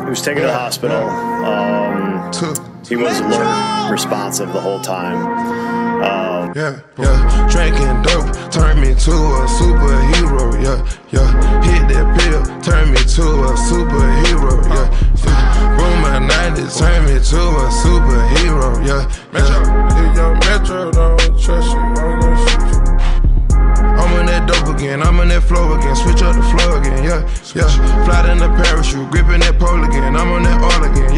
was taken to the hospital. He was alert, responsive the whole time. Drinking dope turned me to a superhero. Hit that pill, turned me to a superhero. Boom, my 90s turned me to a superhero. If your Metro don't trust you, I'm gonna shoot you. I'm on that dope again, I'm on that flow again, switch up the flow again, Fly in the parachute, gripping that pole again, I'm on that all again,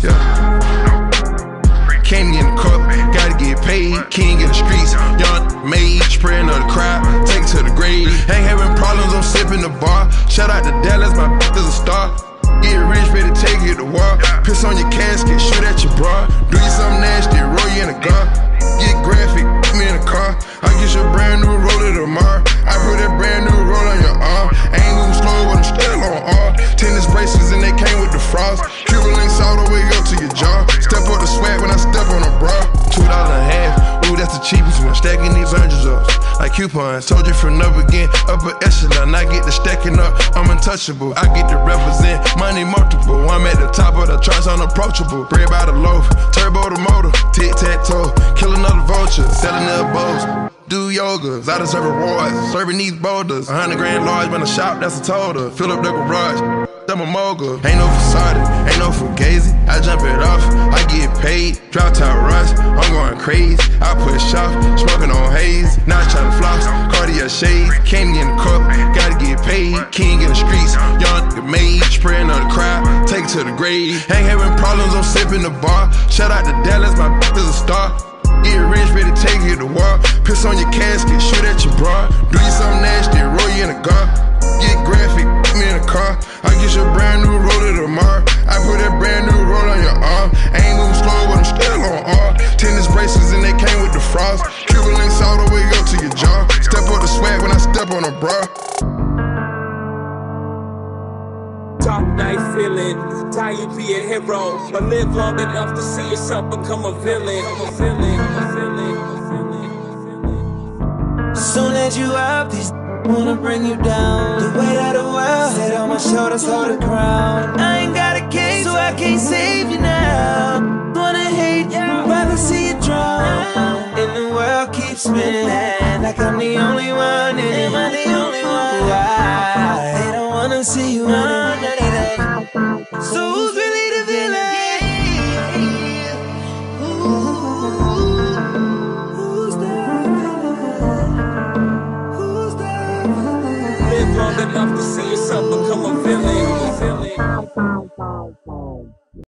Can't get in the cup, gotta get paid, king in the streets, young mage, spraying of the crowd, take it to the grave. Ain't having problems, I'm sipping the bar. Shout out to Dallas, my is a star. Get rich, ready to take you to war. Piss on your casket, shoot at your bra. Do you something nasty, roll you in a gun. Get graphic, put me in a car. I get you a brand new roller tomorrow. I put that brand new roll on your arm. Ain't moving slow, but I'm still on R. Tennis bracelets and they came with the frost. Cuban links all the way up to your jaw. Step up the swag when I step on a bra. $2 a half, ooh, that's the cheapest one. Stacking these hundreds up like coupons. Told you from up again, upper echelon. I get the stacking up, I'm untouchable. I get to represent money multiple. I'm at the top of the charts, unapproachable. Bread by the loaf, turbo the motor, tic-tac-toe. Kill another vulture, selling elbows. Do yoga, I deserve rewards. Serving these boulders, 100 grand large, when I shop, that's a total. Fill up the garage, I'm a mogul. Ain't no facade, ain't no fugazi. I jump it off, I get paid. Drop top rush, I'm going crazy. I push off, smoking on haze. Not trying to floss, Cartier shades. Can't get in the cup, gotta get paid. King in the streets, young nigga made. Spraying on the crowd, take it to the grave. Ain't having problems, I'm sipping the bar. Shout out to Dallas, my is a star. Get rich, ready to take you to war. Piss on your casket, shoot at your bra. Do you something nasty, roll you in a gun. Get graphic, put me in a car. I get you a brand new roller tomorrow. I put that brand new roll on your arm. Ain't moving slow, but I'm still on R. Tennis bracelets and they came with the frost. Cuban links all the way up to your jaw. Step up the swag when I step on a bra. Top night feeling, die you be a hero, but live long enough to see yourself become a villain. Soon as you up, these wanna bring you down. The weight of the world, head on my shoulders, hold the ground. I ain't got a case, so I can't save you now. Wanna hate you, rather see you drown. And the world keeps spinning.